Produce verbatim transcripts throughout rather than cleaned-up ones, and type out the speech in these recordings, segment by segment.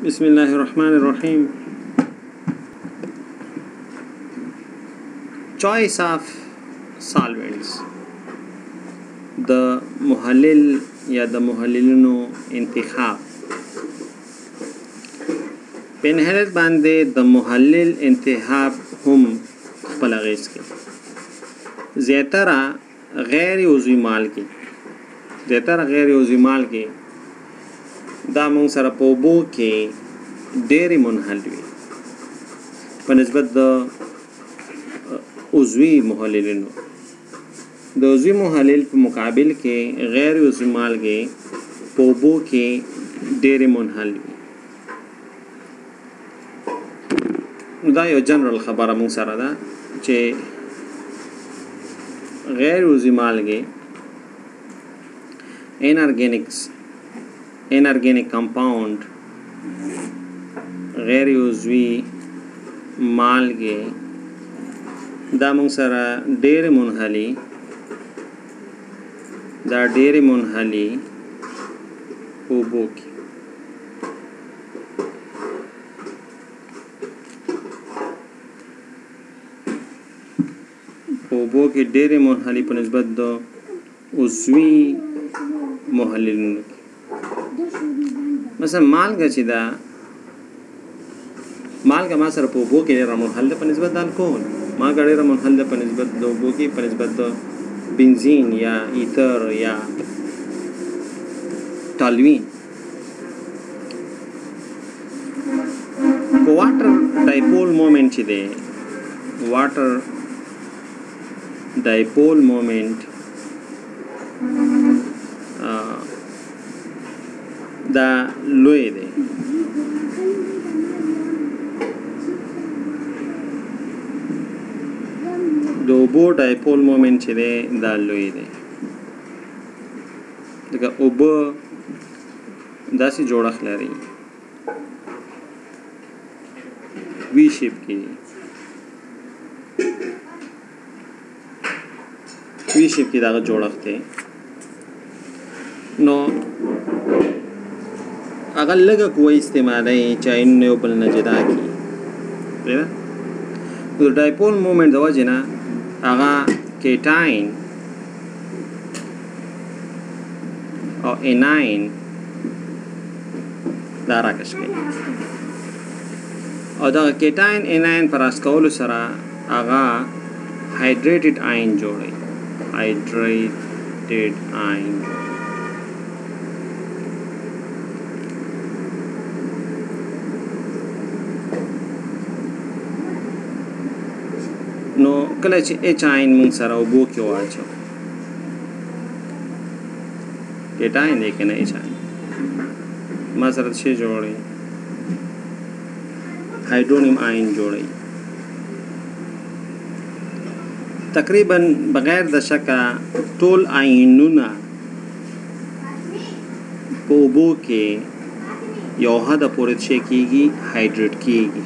बिस्मिल्लाहिर्रहमानिर्रहीम। Choice of solvents, the मुहल्लिल या द मुहल्लिलनो इंतिखाब। पे नहरत बांधे द मुहल्लिल इंतिखाब हम पलगेस के ज़्यातरा गैर उज़वी माल के ज़्यातरा गैर उज़वी माल के दा मोंग सरा पोबो के डेरे मुनहलवी पनस्बत द उज़वी मुहल्लिलिनो द उज़वी मुहल्लिल पे मुकाबिल के गैर उज़वी माल के पोबो के डेरे मुनहलवी। दा यो जनरल खबर मोंग सरा दा चे गैर उज़वी माल के इनऑर्गेनिक्स इनऑर्गेनिक कंपाउंड गैर उज़वी मालगे दा मोंग सरा डेरे मुनहली दा डेरे मुनहली पोबो की पोबो के डेरे मुनहली पर निस्बत दो उज़वी मुहल्लिलिन مثلا مالګه چې دا مالګه ما سره په اوبو کې ډېره منحل ده په نسبت د الکول، مالګه ډېره منحل ده په نسبت د اوبو کې په نسبت د بنزین یا ایتر یا ټالوین. واټر ډایپول مومنټ چې دی واټر ډایپول مومنټ دا لوی دی. د اوبو ډایپول مومنټ چې دی دا لوی دی ځکه اوبه داسې جوړښت لري وی شیپ کې وی شیپ کې دغه جوړښت دی. نو اگر لگا کوئی استعمالی چاہے انہوں نے اوپر نہ جدا کی تو ڈائپول مومنٹ دوا جنا اگا کیٹائن اور اینائن دارا کش گئی اور دا کیٹائن اینائن پر اسکول سرا اگا ہائیڈریٹڈ آئن جوڑے ہائیڈریٹڈ آئن نو کله چې اچ آئن مونږ سره اوبو کې واچو کیټاین دی که نه اچ آئن ما سره څه جوړوي هایډرونیم آئن جوړوي تقریبا بغیر د شکه ټول آئنونه په اوبو کې یو حده پورې څه کېږي هایډریټ کېږي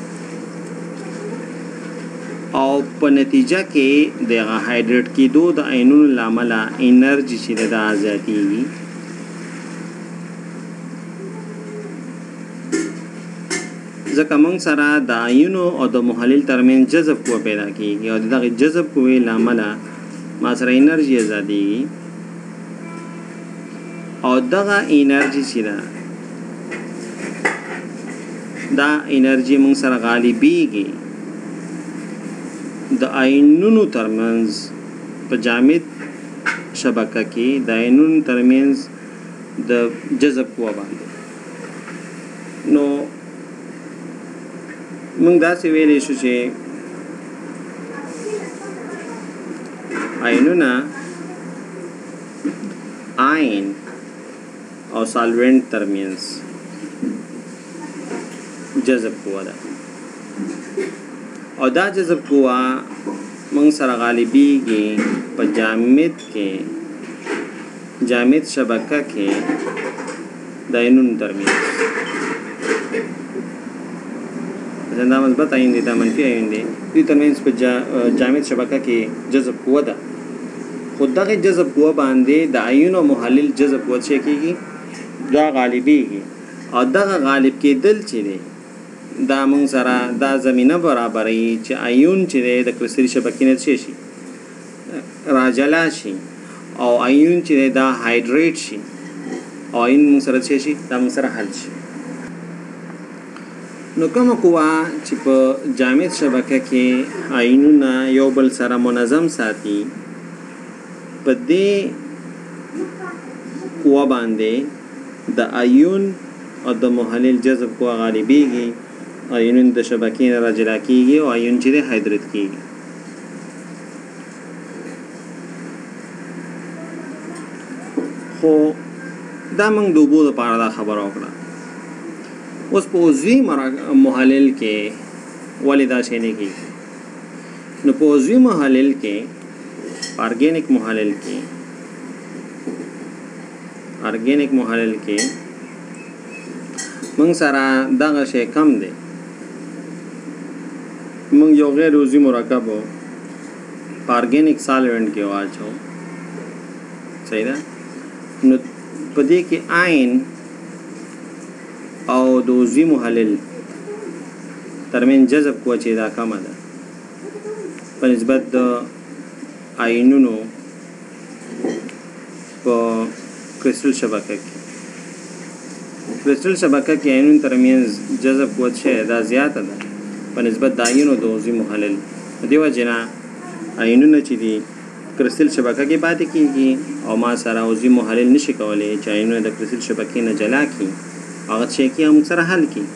او په نتیجه کې دغه هایډریټ کېدو د آینونو له امله انرژي چې ده دا زیاتېږي. ځکه موږ سره د آینو او د محلل ترمنځ جذب قوه پیدا کېږي او د دغې جذب قوې له امله ما سره انرژي ازادېږي او دغه انرژي چې ده دا انرژي موږ سره غالبېږي د آینونو ترمنځ په جامد شبکه کې د آینونو ترمنځ د جذب قوه باندې. نو موږ داسې ویلی شو چې آینونه آین او سالوینټ ترمنځ جذب قوه ده او دا جذب قوه موږ سره غالبېږي په جامد کې جامد شبکه کې د آینونو ترمنځ. مثلا دا مثبت آین دی دا منفي آین دی دوی ترمنځ په جامد شبکه کې جذب قوه ده خو دغه جذب قوه باندې د آینو محلل جذب قوه څه کېږي دا غالبېږي او دغه غالب کېدل چې دی دا موږ سره دا زمینه برابروي چې ایون چې دی د کرستلي شبکې نه څه شي راجلا شي او ایون چې دی دا هایدریټ شي او ایون موږ سره څه شي دا موږ سره حل شي. نو کومه قوه چې په جامد شبکه کې ایونونه یو بل سره منظم ساتي په دې قوه باندې د ایون او د محلل جذب قوه غالبیږي، ایون د شبکې نه راجلا کیږي او ایون چې دی هایدریټ کیږي. خو دا موږ د اوبو لپاره دا خبره وکړه. اوس په عضوي محلل کې ولې دا شی نه کېږي؟ نو په عضوي محلل کې ارګینیک محلل کې ارګینیک محلل کې موږ سره دغه شی کم دی. موږ یو غیر عضوي مرکب په ارګینیک سالوینټ کې واچو، صحیح ده؟ نو په دې کې آین او د عضوي محلل ترمن جذب قوه چې دا کمه ده په نسبت د آینونو په کرسټل شبکه کې. کرسټل شبکه کې آینونو ترمنځ جذب قوه چې دا زیاته ده په نسبت د آینونو د عضوي محلل. دې وجه نه آینونه چې دي کرسټل شبکه کې پاتې کیږي او ما سره عضوي محلل نشي کولی چې آینونه د کرسټل شبکې نه جلا کړي، هغه شی کې موږ سره حل کړي.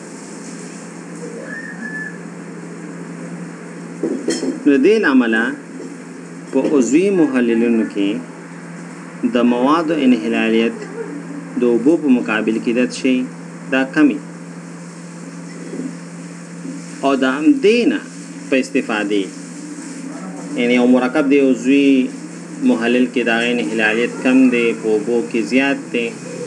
نو دې له امله په عضوي محللونو کې د موادو انحلالیت د اوبو په مقابل کې د شي دا کمی او د همدې نه په استفادې یعنی یو مرکب دی عضوي محلل کې د هغې انحلالیت کم دی په اوبو کې زیات دی،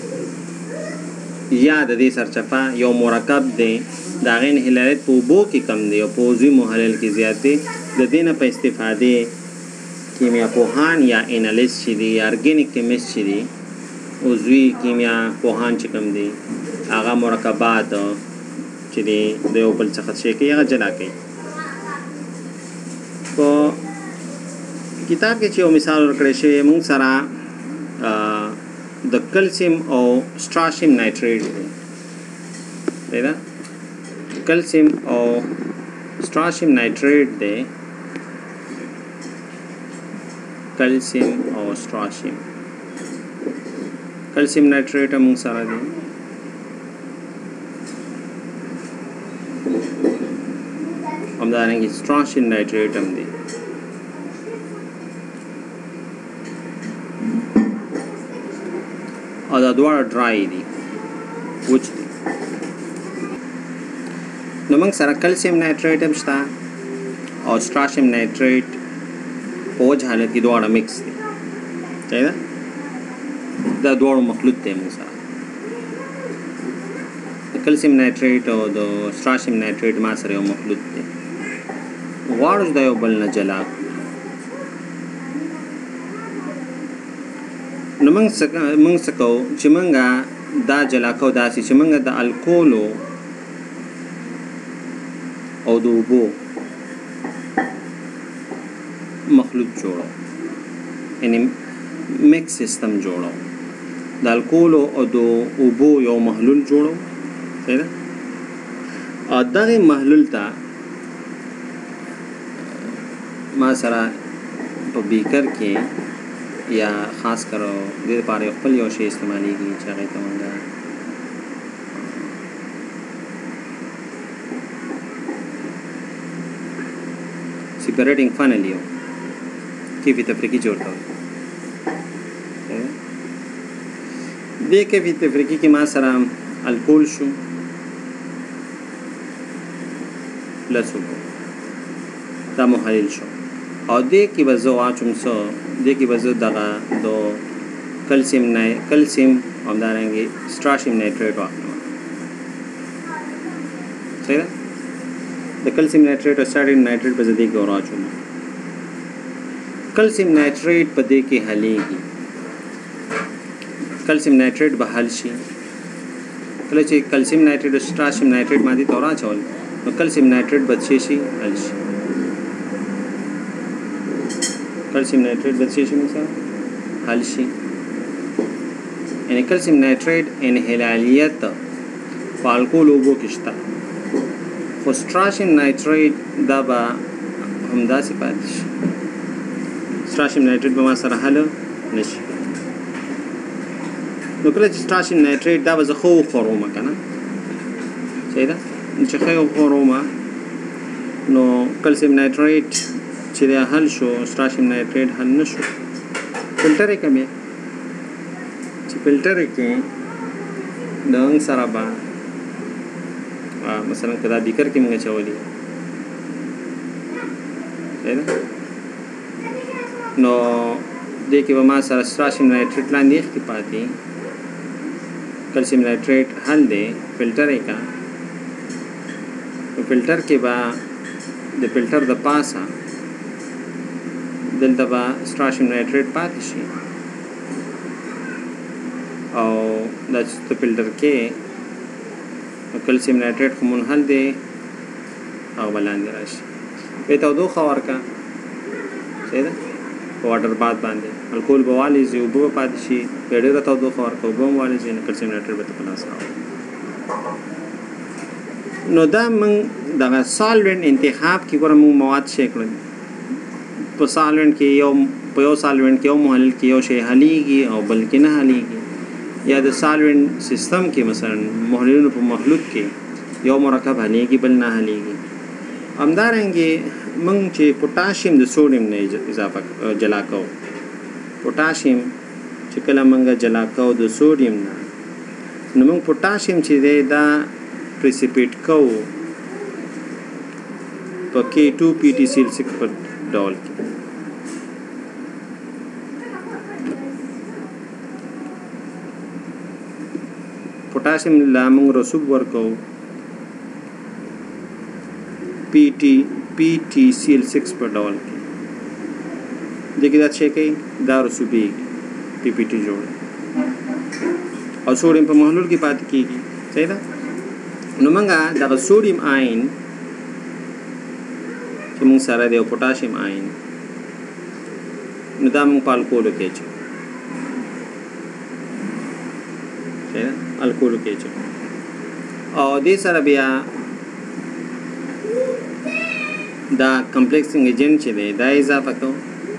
یا د دې سرچپه یو مرکب دی د هغې انحلالیت په اوبو کې کم دی او په عضوي محلل کې زیات دی. د دې نه په استفادې کیمیا پوهان یا انالیست چې دي یا ارګینیک کیمیست چې دي عضوي کیمیا پوهان چې کوم دي هغه مرکبات چې دي د یو بل څخه شی کوي هغه جلا کوي. په کتاب کې چې یو مثال ورکړی شوی موږ سره د کلسیم او سټراشیم نایټریټ دی دا کلسیم او سټراشیم نایټریټ دی کلسیم او سټراشیم کلسیم نایټریټ موږ سره دی همدارنګه سټراشیم نایټریټ هم دی. او دا دواړه ډرای دي وچ دي. نو موږ سره کلسیم نایټریټ هم شته او سټراشیم نایټریټ په وچ حالت کې دواړه مکس دي، صحیح ده؟ دا دواړو مخلوط دی موږ سره. د کلسیم نایټریټ او د سټراشیم نایټریټ ما سره یو مخلوط دی، غواړو چې دا یو بل نه جلا کړو. نو موږ موږ څه کوو چې موږ دا جلا کوو داسې چې موږ د الکولو او د اوبو مخلوط جوړو، یعنی میکس سیستم جوړو. د الکولو او د اوبو یو محلول جوړو، صحیح ده؟ او دغه محلول ته ما سره په بیکر کې یا خاص کر د لپاره خپل یو شی استعمالیږي چې هغه ته مونږ سیپریټینګ فنل یو کیفي تفریقي جوړ کړو. دې کیفي تفریقي کې ما سره الکول شو پلس اوبو دا محلل شو او دې کې به زه واچوم څه دې کې به زه دغه د کلسیم نه کلسیم همدارنګه سټراشیم نایټریټ واخلم، صحیح ده؟ د کلسیم نایټریټ او سټراشیم نایټریټ په دې کې واچوم. کلسیم نایټریټ په دې کې حلیږي، کلسیم نایټریټ به حل شي، کله چې کلسیم نایتریټ او سټراشیم نایتریټ مادي ته راچول نو کلسیم نایتریټ بد شي شي حل شي کلسیم نایتریټ بد شي شي مثلا حل شي یعنی کلسیم نایتریټ انهلالیت په الکول اوبو کې شته خو سټراشیم نایتریټ دا به همداسې پاتې شي سټراشیم نایتریټ به ما سره حل نه شي نو کله چې سټراشیم نایتریټ دا به زه ښه وخورومه که نه صحیح ده چې ښه وخورومه نو کلسیم نایتریټ چې دی حل شو سټراشیم نایتریټ حل نه شو فلټر یې کم چې فلټر یې کې د هنګ سره به مثلا که دا بیکر کې موږ اچولي صحیح ده نو دې کې به ما سره سټراشیم نایتریټ لاندې ایښکې پاتې کلسیم نایتریټ حل دی فلټر یې کا نو فلټر کې به د فلټر د پاسه دلته به سټراشیم نایتریټ پاتې شي او دا چې ته فلټر کې کلسیم نایتریټ خو منحل دی هغه به لاندې راشي بیا تودوخه ورکړه صحیح ده په واټر باد باندې الکول به والېږي اوبه به پاتې شي بیا ډېره تودوخه ورکړه اوبه هم والېږي نو کلسیم نایتریټ به ته په لاس راوړي نو دا موږ دغه سالوینټ انتخاب کې ګوره موږ مواد شی کړل په سالوینټ کې یو په یو سالوینټ کې یو محلل کې یو شی حلیږي او بل کې نه حلیږي یا د سالوینټ سیستم کې مثلا محللونو په مخلوط کې یو مرکب حلیږي بل نه حلیږي همدارنګې موږ چې پوټاشیم د سوډیم نه اضافه جلا کوو پوټاشیم چې کله موږ جلا کوو د سوډیم نه نو موږ پوټاشیم چې دی دا پریسیپیټ کوو په کې ټو پی ټي سی ایل سکس په ډول کې پوټاشیم لا موږ رسوب ورکوو پی ټي پی ټي سی ایل سکس په ډول کې دې کې دا څه کوي دا رسوبېږي پی پی ټي جوړ او سوډیم په محلول کې پاتې کېږي صحیح ده نو موږ دغه سوډیم آین چې موږ سره دی او پوټاشیم آین نو دا موږ په الکولو کې اچوو صحیح ده الکولو کې اچوو او دې سره بیا دا کمپلیکسنګ ایجنټ چې دی دا اضافه کوو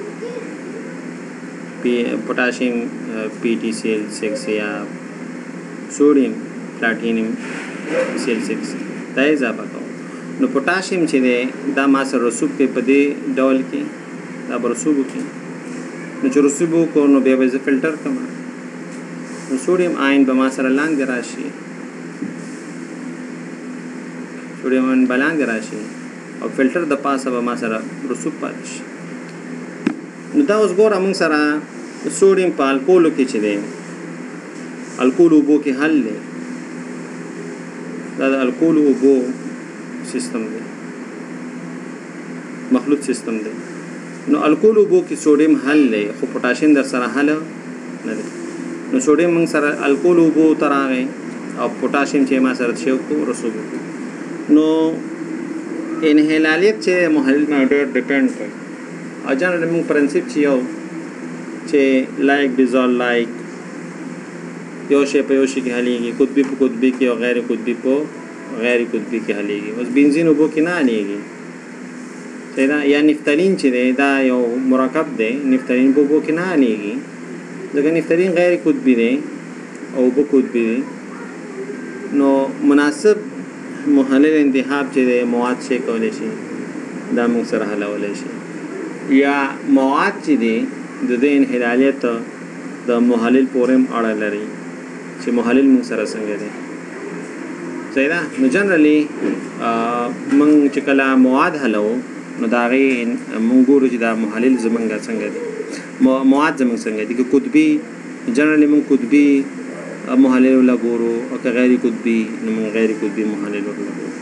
پی پوټاشیم پی ټي سی ایل سکس یا سوډیم پلاټینیم سی ایل سکس دا اضافه کوو نو پوټاشیم چې دی دا ما سره رسوب کوي په دې ډول کې دا به رسوب وکړي نو چې رسوب وکړو نو بیا به زه فلټر کړم نو سوډیم آین به ما سره لاندې راشي سوډیم آین به لاندې راشي او فلټر د پاسه به ما سره رسوب پاتې شي نو دا اوس ګوره موږ سره سوډیم په الکولو کې چې دی الکول اوبو کې حل دی دا د الکول اوبو سیستم دی مخلوط سیستم دی نو الکول اوبو کې سوډیم حل دی خو پوټاشیم در سره حل نه دی نو سوډیم موږ سره الکول اوبو ته راغی او پوټاشیم چې ما سره شی وکړو رسوب نو انهلالیت چې محلل نه ډېر ډیپینډ کوي او جنرالي موږ پرنسپ چې یو چې لایک ډیزالو لایک یو شی په یو شي کې حلیږي قطبي په قطبي کې او غیر قطبي په غیر قطبي کې حلیږي اوس بنزین اوبو کې نه حلیږي صحیح ده یا نفتالین چې دی دا یو مرکب دی نفتالین په اوبو کې نه حلیږي ځکه نفتالین غیر قطبي دی او اوبه قطبي دی نو مناسب محلل انتخاب چې دی مواد شی کولی شي دا موږ سره حلولی شي یا مواد چې دی د دې انحلالیت د محلل پورې هم اړه لري چې محلل موږ سره څنګه دی صحیح ده نو جنرالي موږ چې کله مواد حلو نو د هغې موږ ګورو چې دا محلل زمونږ څنګه دی مواد زمونږ څنګه دي که قطبي جنرالي موږ قطبي محلل ولا ګورو او که غیر قطبي نو موږ غیر قطبي محلل ولا ګورو